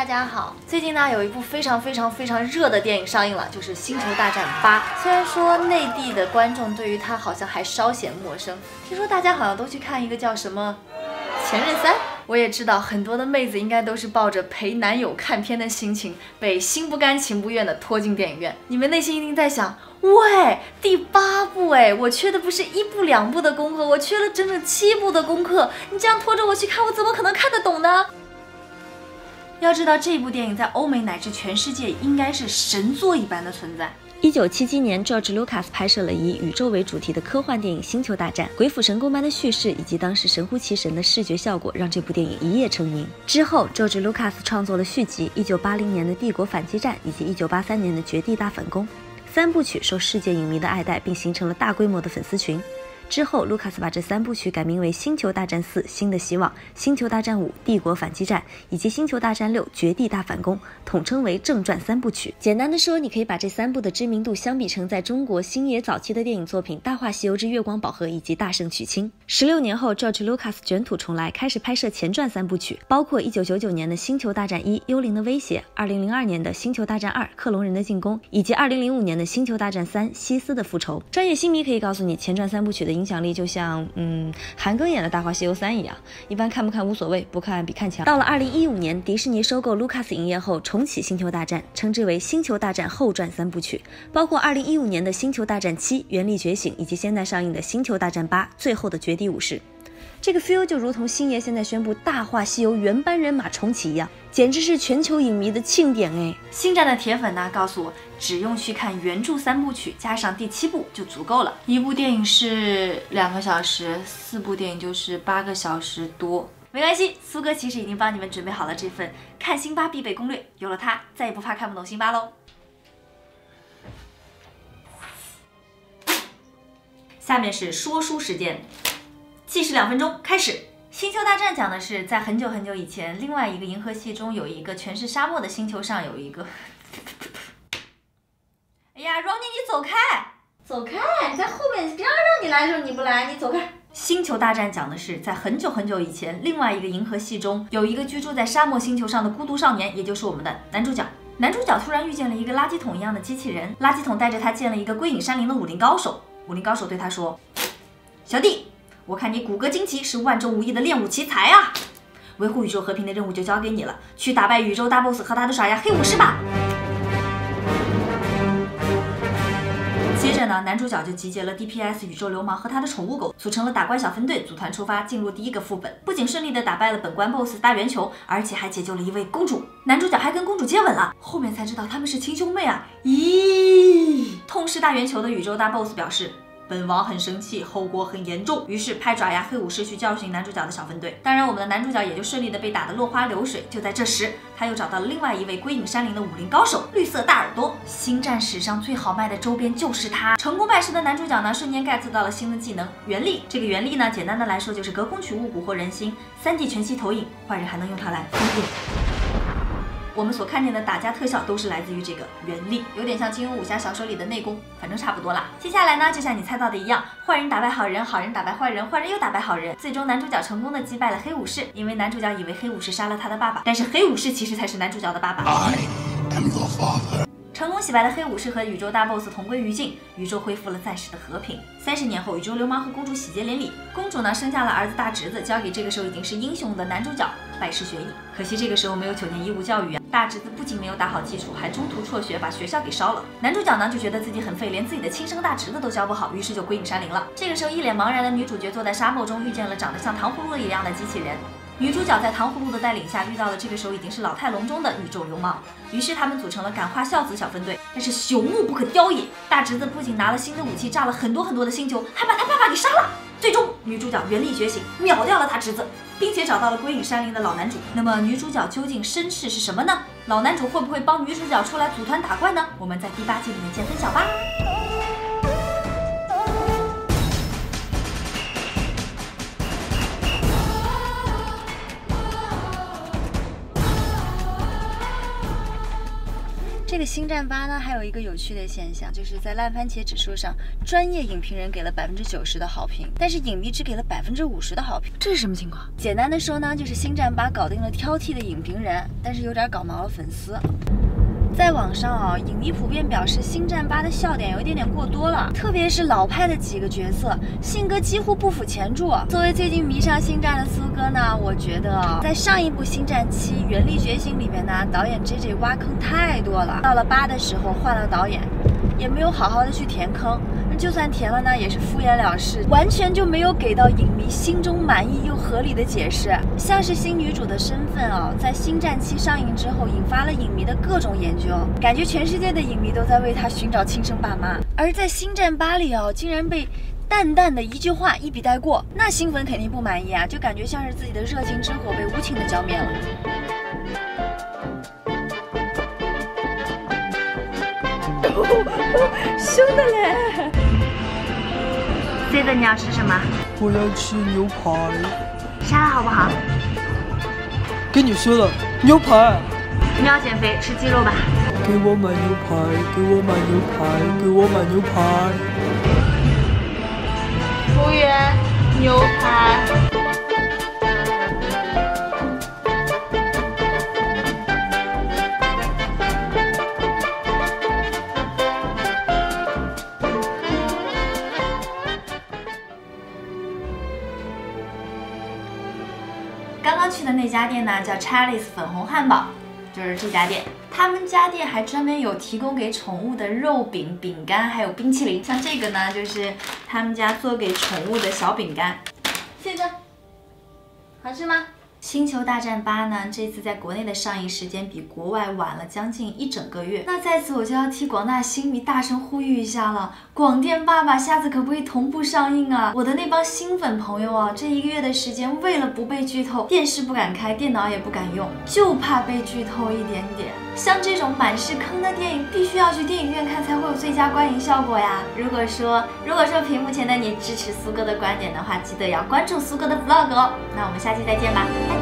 家好。最近呢，有一部非常热的电影上映了，就是《星球大战8》。虽然说内地的观众对于它好像还稍显陌生，听说大家好像都去看一个叫什么《前任3》。我也知道很多的妹子应该都是抱着陪男友看片的心情，被心不甘情不愿的拖进电影院。你们内心一定在想，喂，第8部哎，我缺的不是1部2部的功课，我缺了整整7部的功课。你这样拖着我去看，我怎么可能看得懂呢？要知道，这部电影在欧美乃至全世界应该是神作一般的存在。 1977年 ，George Lucas 拍摄了以宇宙为主题的科幻电影《星球大战》，鬼斧神工般的叙事以及当时神乎其神的视觉效果，让这部电影一夜成名。之后 ，George Lucas 创作了续集1980年的《帝国反击战》以及1983年的《绝地大反攻》3部曲，受世界影迷的爱戴，并形成了大规模的粉丝群。之后，卢卡斯把这3部曲改名为《星球大战4：新的希望》、《星球大战5：帝国反击战》以及《星球大战6：绝地大反攻》，统称为正传3部曲。简单的说，你可以把这3部的知名度相比成在中国星爷早期的电影作品《大话西游之月光宝盒》以及《大圣娶亲》。16年后 ，George Lucas 卷土重来，开始拍摄前传3部曲，包括1999年的《星球大战1：幽灵的威胁》，2002年的《星球大战2：克隆人的进攻》，以及2005年的《星球大战3：西斯的复仇》。专业星迷可以告诉你，前传3部曲的影响力就像韩庚演的《大话西游3》一样，一般看不看无所谓，不看比看强。到了2015年，迪士尼收购 Lucas 影业后，重启《星球大战》，称之为《星球大战后传3部曲》，包括2015年的《星球大战7：原力觉醒》以及现在上映的《星球大战8：最后的绝地武士》。这个 feel 就如同星爷现在宣布《大话西游》原班人马重启一样，简直是全球影迷的庆典哎！ 星战的铁粉呢，告诉我只用去看原著3部曲加上第7部就足够了。1部电影是2个小时，4部电影就是8个小时多。没关系，苏哥其实已经帮你们准备好了这份看星8必备攻略，有了它，再也不怕看不懂星8喽。下面是说书时间。计时2分钟，开始。星球大战讲的是在很久以前，另外一个银河系中有一个全是沙漠的星球上有一个哎呀 ，Ronnie 你走开，走开，你在后面，让你来的时候你不来，你走开。星球大战讲的是在很久以前，另外一个银河系中有一个居住在沙漠星球上的孤独少年，也就是我们的男主角。男主角突然遇见了一个垃圾桶一样的机器人，垃圾桶带着他见了一个归隐山林的武林高手。武林高手对他说：“小弟，我看你骨骼惊奇，是万中无一的练武奇才啊！维护宇宙和平的任务就交给你了，去打败宇宙大 boss 和他的爪牙黑武士吧。”接着呢，男主角就集结了 DPS 宇宙流氓和他的宠物狗，组成了打怪小分队，组团出发，进入第1个副本。不仅顺利的打败了本关 boss 大圆球，而且还解救了一位公主。男主角还跟公主接吻了，后面才知道他们是亲兄妹啊！咦，痛失大圆球的宇宙大 boss 表示，本王很生气，后果很严重，于是派爪牙黑武士去教训男主角的小分队。当然，我们的男主角也就顺利的被打得落花流水。就在这时，他又找到了另外一位归隐山林的武林高手绿色大耳朵。星战史上最好卖的周边就是他。成功拜师的男主角呢，瞬间 get 到了新的技能原力。这个原力呢，简单的来说就是隔空取物，蛊惑人心，3D 全息投影，坏人还能用它来分辨。我们所看见的打架特效都是来自于这个原力，有点像金庸武侠小说里的内功，反正差不多啦。接下来呢，就像你猜到的一样，坏人打败好人，好人打败坏人，坏人又打败好人，最终男主角成功的击败了黑武士，因为男主角以为黑武士杀了他的爸爸，但是黑武士其实才是男主角的爸爸。I am your father。成功洗白了黑武士和宇宙大 boss 同归于尽，宇宙恢复了暂时的和平。30年后，宇宙流氓和公主喜结连理，公主呢生下了儿子大侄子，交给这个时候已经是英雄的男主角拜师学艺。可惜这个时候没有9年义务教育啊，大侄子不仅没有打好基础，还中途辍学，把学校给烧了。男主角呢就觉得自己很废，连自己的亲生大侄子都教不好，于是就归隐山林了。这个时候一脸茫然的女主角坐在沙漠中，遇见了长得像糖葫芦一样的机器人。女主角在糖葫芦的带领下遇到了这个时候已经是老态龙钟的宇宙流氓，于是他们组成了感化孝子小分队。但是朽木不可雕也，大侄子不仅拿了新的武器炸了很多的星球，还把他爸爸给杀了。最终女主角原力觉醒，秒掉了他侄子，并且找到了归隐山林的老男主。那么女主角究竟身世是什么呢？老男主会不会帮女主角出来组团打怪呢？我们在第8季里面见分晓吧。这个星战8呢，还有一个有趣的现象，就是在烂番茄指数上专业影评人给了90%的好评，但是影迷只给了50%的好评，这是什么情况？简单的说呢，就是《星战8》搞定了挑剔的影评人，但是有点搞毛了粉丝。在网上啊，影迷普遍表示《星战8》的笑点有一点过多了，特别是老派的几个角色，性格几乎不符前著。作为最近迷上星战的苏哥呢，我觉得在上一部《星战7：原力觉醒》里面呢，导演 JJ 挖坑太多了，到了8的时候换了导演，也没有好好的去填坑，就算填了呢，也是敷衍了事，完全就没有给到影迷心中满意又合理的解释。像是新女主的身份啊，在《星战7》上映之后，引发了影迷的各种研究，感觉全世界的影迷都在为她寻找亲生爸妈。而在《星战8》里啊，竟然被淡淡的一句话一笔带过，那新粉肯定不满意啊，就感觉像是自己的热情之火被无情的浇灭了。凶的嘞！ C 的你要吃什么？ 我要吃牛排。 沙拉好不好？ 跟你说了，牛排。 你要减肥，吃鸡肉吧。 给我买牛排，给我买牛排，给我买牛排。 服务员，牛排。 刚刚去的那家店呢，叫 Chalice 粉红汉堡，就是这家店。他们家店还专门有提供给宠物的肉饼、饼干，还有冰淇淋。像这个呢，就是他们家做给宠物的小饼干。谢哥，好吃吗？星球大战8呢，这次在国内的上映时间比国外晚了将近1整个月。那在此我就要替广大星迷大声呼吁一下了，广电爸爸下次可不可以同步上映啊？我的那帮新粉朋友啊，这1个月的时间，为了不被剧透，电视不敢开，电脑也不敢用，就怕被剧透一点点。像这种满是坑的电影，必须要去电影院看才会有最佳观影效果呀。如果说屏幕前的你支持苏哥的观点的话，记得要关注苏哥的 vlog 哦。那我们下期再见吧，拜拜。